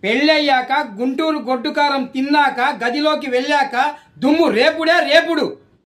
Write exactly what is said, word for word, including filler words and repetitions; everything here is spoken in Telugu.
పెళ్ళయ్యాక గుంటూరు గొడ్డుకారం తిన్నాక గదిలోకి వెళ్ళాక దుమ్ము రేపుడే రేపుడు.